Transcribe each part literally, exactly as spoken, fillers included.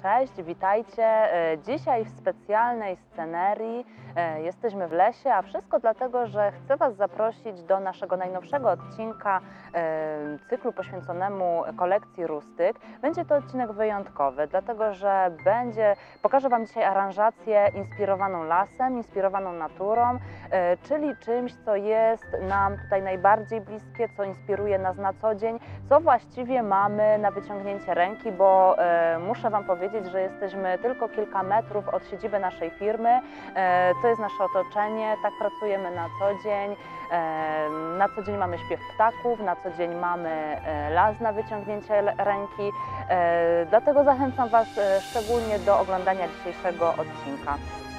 Cześć, witajcie. Dzisiaj w specjalnej scenerii jesteśmy w lesie, a wszystko dlatego, że chcę Was zaprosić do naszego najnowszego odcinka cyklu poświęconemu kolekcji Rustyk. Będzie to odcinek wyjątkowy, dlatego że będzie, pokażę Wam dzisiaj aranżację inspirowaną lasem, inspirowaną naturą, czyli czymś, co jest nam tutaj najbardziej bliskie, co inspiruje nas na co dzień, co właściwie mamy na wyciągnięcie ręki, bo muszę Wam powiedzieć, że jesteśmy tylko kilka metrów od siedziby naszej firmy. To jest nasze otoczenie, tak pracujemy na co dzień. Na co dzień mamy śpiew ptaków, na co dzień mamy las na wyciągnięcie ręki. Dlatego zachęcam Was szczególnie do oglądania dzisiejszego odcinka.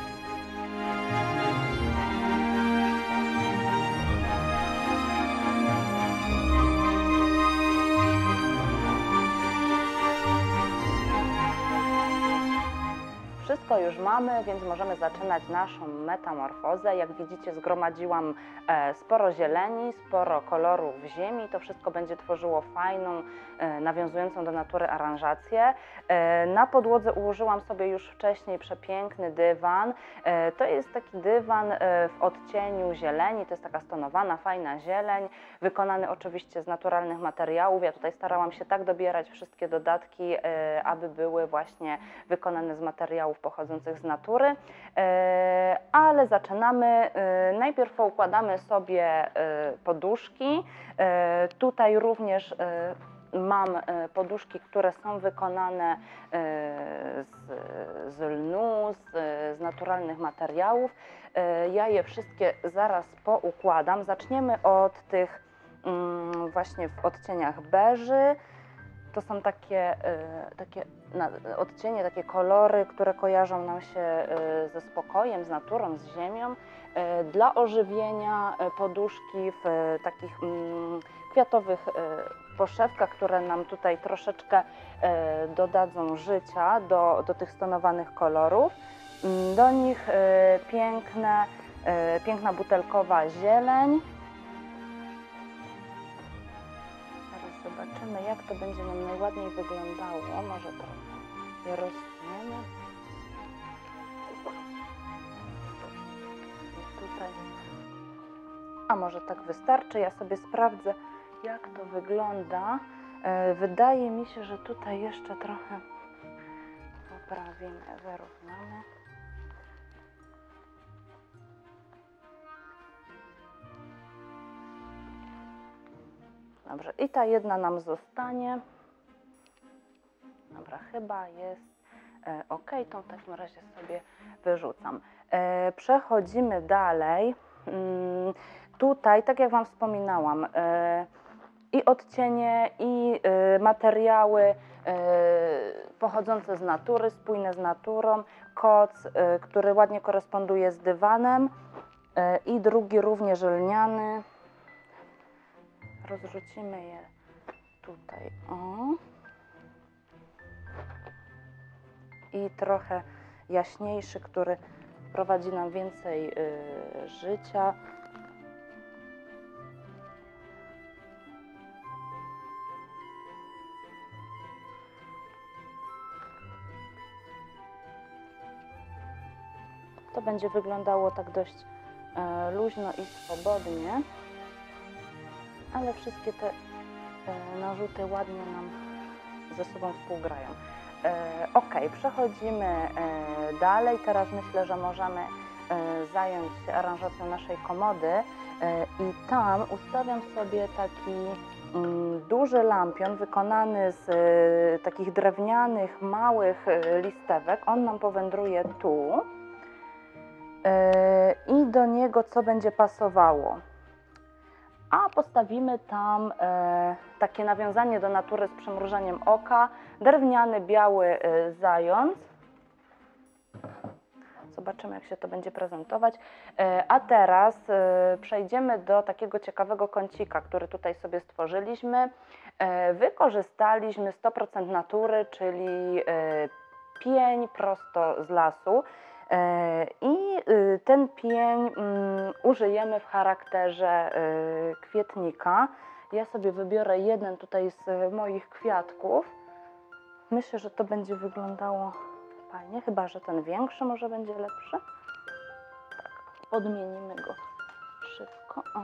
Wszystko już mamy, więc możemy zaczynać naszą metamorfozę. Jak widzicie, zgromadziłam sporo zieleni, sporo kolorów ziemi. To wszystko będzie tworzyło fajną, nawiązującą do natury aranżację. Na podłodze ułożyłam sobie już wcześniej przepiękny dywan. To jest taki dywan w odcieniu zieleni, to jest taka stonowana, fajna zieleń, wykonany oczywiście z naturalnych materiałów. Ja tutaj starałam się tak dobierać wszystkie dodatki, aby były właśnie wykonane z materiałów pochodzących z natury, ale zaczynamy. Najpierw poukładamy sobie poduszki. Tutaj również mam poduszki, które są wykonane z, z lnu, z, z naturalnych materiałów. Ja je wszystkie zaraz poukładam. Zaczniemy od tych właśnie w odcieniach beży. To są takie, takie odcienie, takie kolory, które kojarzą nam się ze spokojem, z naturą, z ziemią. Dla ożywienia poduszki w takich kwiatowych poszewkach, które nam tutaj troszeczkę dodadzą życia do, do tych stonowanych kolorów. Do nich piękne, piękna butelkowa zieleń. Zobaczymy, jak to będzie nam najładniej wyglądało. Może trochę je rozsuniemy. Tutaj. A może tak wystarczy? Ja sobie sprawdzę, jak to wygląda. Wydaje mi się, że tutaj jeszcze trochę poprawimy, wyrównamy. Dobrze, i ta jedna nam zostanie. Dobra, chyba jest e, ok, to w takim razie sobie wyrzucam. E, przechodzimy dalej. Mm, tutaj, tak jak Wam wspominałam, e, i odcienie, i e, materiały e, pochodzące z natury, spójne z naturą. Koc, e, który ładnie koresponduje z dywanem, e, i drugi również lniany. Rozrzucimy je tutaj, o. I trochę jaśniejszy, który wprowadzi nam więcej y, życia. To będzie wyglądało tak dość y, luźno i swobodnie. Ale wszystkie te e, narzuty ładnie nam ze sobą współgrają. E, ok, przechodzimy e, dalej. Teraz myślę, że możemy e, zająć się aranżacją naszej komody e, i tam ustawiam sobie taki mm, duży lampion wykonany z e, takich drewnianych, małych e, listewek. On nam powędruje tu e, i do niego co będzie pasowało. A postawimy tam e, takie nawiązanie do natury z przymrużeniem oka, drewniany, biały e, zając. Zobaczymy, jak się to będzie prezentować. E, a teraz e, przejdziemy do takiego ciekawego kącika, który tutaj sobie stworzyliśmy. E, wykorzystaliśmy sto procent natury, czyli e, pień prosto z lasu. I ten pień użyjemy w charakterze kwietnika. Ja sobie wybiorę jeden tutaj z moich kwiatków. Myślę, że to będzie wyglądało fajnie, chyba że ten większy może będzie lepszy. Tak, odmienimy go szybko. O.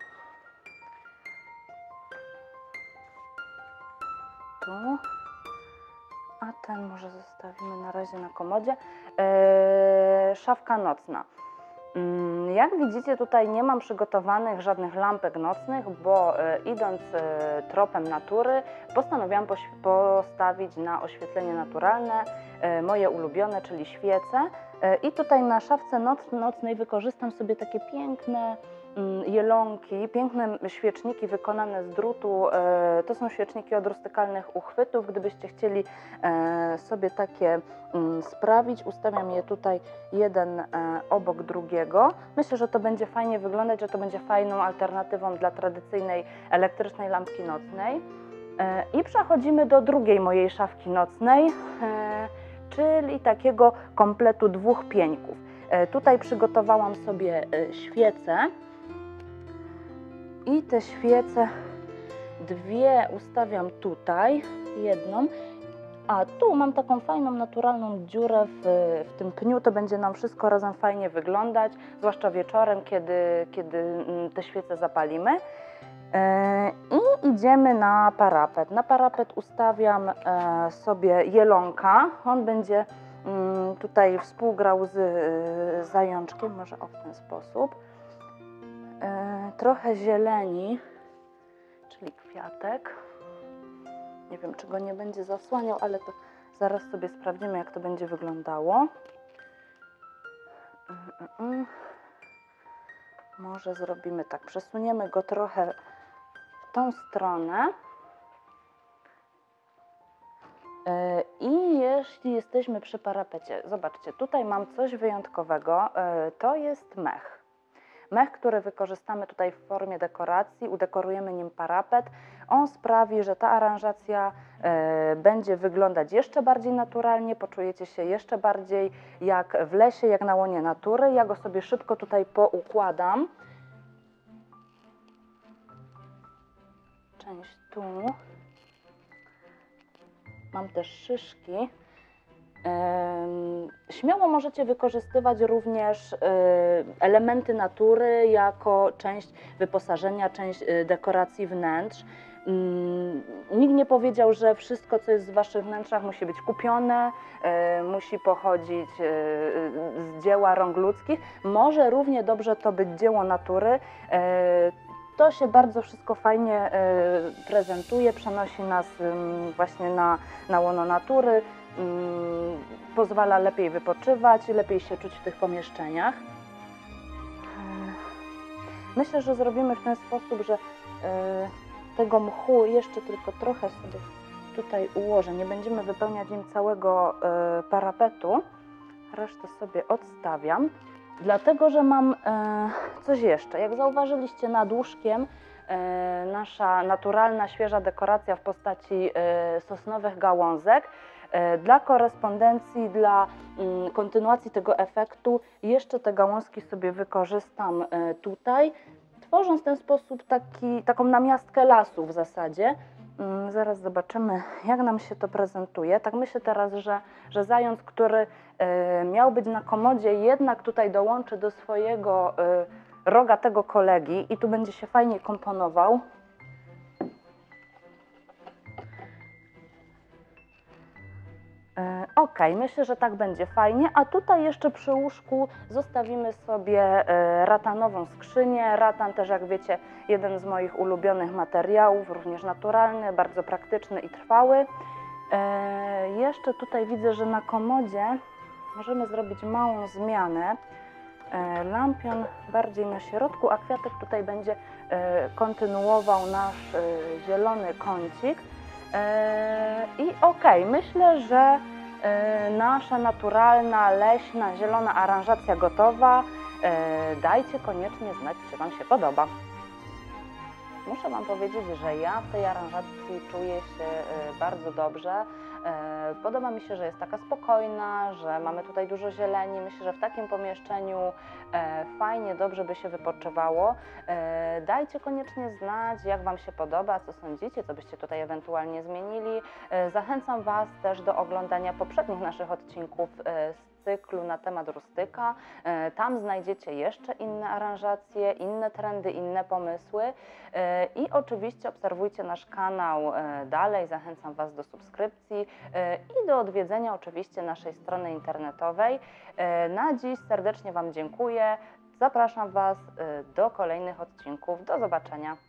Tu. A ten może zostawimy na razie na komodzie. Eee, szafka nocna. Jak widzicie, tutaj nie mam przygotowanych żadnych lampek nocnych, bo e, idąc e, tropem natury, postanowiłam postawić na oświetlenie naturalne, e, moje ulubione, czyli świece. E, I tutaj na szafce noc, nocnej wykorzystam sobie takie piękne mm, jelonki, piękne świeczniki wykonane z drutu. E, to są świeczniki od rustykalnych uchwytów. Gdybyście chcieli e, sobie takie mm, sprawić, ustawiam je tutaj jeden e, obok drugiego. Myślę, że to będzie fajnie wyglądać, że to będzie fajną alternatywą dla tradycyjnej elektrycznej lampki nocnej. E, I przechodzimy do drugiej mojej szafki nocnej, e, czyli takiego kompletu dwóch pieńków. E, tutaj przygotowałam sobie e, świece i te świece dwie ustawiam tutaj, jedną. A tu mam taką fajną, naturalną dziurę w, w tym pniu, to będzie nam wszystko razem fajnie wyglądać, zwłaszcza wieczorem, kiedy, kiedy te świece zapalimy. Yy, I idziemy na parapet. Na parapet ustawiam e, sobie jelonka, on będzie mm, tutaj współgrał z y, zajączkiem, może o w ten sposób. Yy, trochę zieleni, czyli kwiatek. Nie wiem, czy go nie będzie zasłaniał, ale to zaraz sobie sprawdzimy, jak to będzie wyglądało. Może zrobimy tak, przesuniemy go trochę w tą stronę. I jeśli jesteśmy przy parapecie, zobaczcie, tutaj mam coś wyjątkowego, to jest mech. Mech, który wykorzystamy tutaj w formie dekoracji, udekorujemy nim parapet. On sprawi, że ta aranżacja e, będzie wyglądać jeszcze bardziej naturalnie, poczujecie się jeszcze bardziej jak w lesie, jak na łonie natury. Ja go sobie szybko tutaj poukładam. Część tu. Mam też szyszki. Śmiało możecie wykorzystywać również elementy natury jako część wyposażenia, część dekoracji wnętrz. Nikt nie powiedział, że wszystko, co jest w waszych wnętrzach, musi być kupione, musi pochodzić z dzieła rąk ludzkich. Może równie dobrze to być dzieło natury. To się bardzo wszystko fajnie prezentuje, przenosi nas właśnie na, na łono natury. Pozwala lepiej wypoczywać, lepiej się czuć w tych pomieszczeniach. Myślę, że zrobimy w ten sposób, że tego mchu jeszcze tylko trochę sobie tutaj ułożę. Nie będziemy wypełniać nim całego parapetu. Resztę sobie odstawiam, dlatego że mam coś jeszcze. Jak zauważyliście, nad łóżkiem nasza naturalna, świeża dekoracja w postaci sosnowych gałązek. Dla korespondencji, dla kontynuacji tego efektu jeszcze te gałązki sobie wykorzystam tutaj, tworząc w ten sposób taki, taką namiastkę lasu w zasadzie. Zaraz zobaczymy, jak nam się to prezentuje. Tak myślę teraz, że, że zając, który miał być na komodzie, jednak tutaj dołączy do swojego rogatego kolegi i tu będzie się fajnie komponował. Ok, myślę, że tak będzie fajnie, a tutaj jeszcze przy łóżku zostawimy sobie ratanową skrzynię. Ratan też, jak wiecie, jeden z moich ulubionych materiałów, również naturalny, bardzo praktyczny i trwały. Jeszcze tutaj widzę, że na komodzie możemy zrobić małą zmianę. Lampion bardziej na środku, a kwiatek tutaj będzie kontynuował nasz zielony kącik. I ok, myślę, że nasza naturalna, leśna, zielona aranżacja gotowa. Dajcie koniecznie znać, czy wam się podoba. Muszę wam powiedzieć, że ja w tej aranżacji czuję się bardzo dobrze. E, Podoba mi się, że jest taka spokojna, że mamy tutaj dużo zieleni. Myślę, że w takim pomieszczeniu e, fajnie, dobrze by się wypoczywało. E, Dajcie koniecznie znać, jak Wam się podoba, co sądzicie, co byście tutaj ewentualnie zmienili. E, Zachęcam Was też do oglądania poprzednich naszych odcinków e, z cyklu na temat rustyka. E, Tam znajdziecie jeszcze inne aranżacje, inne trendy, inne pomysły. E, I oczywiście obserwujcie nasz kanał e, dalej. Zachęcam Was do subskrypcji e, i do odwiedzenia oczywiście naszej strony internetowej. E, Na dziś serdecznie Wam dziękuję. Zapraszam Was e, do kolejnych odcinków. Do zobaczenia.